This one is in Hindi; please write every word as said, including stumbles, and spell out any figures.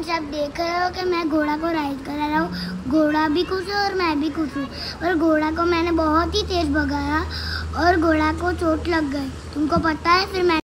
फ्रेंड्स, आप देख रहे हो कि मैं घोड़ा को राइड करा रहा हूँ। घोड़ा भी खुश है और मैं भी खुश हूँ। और घोड़ा को मैंने बहुत ही तेज भगाया और घोड़ा को चोट लग गई। तुमको पता है, फिर मैं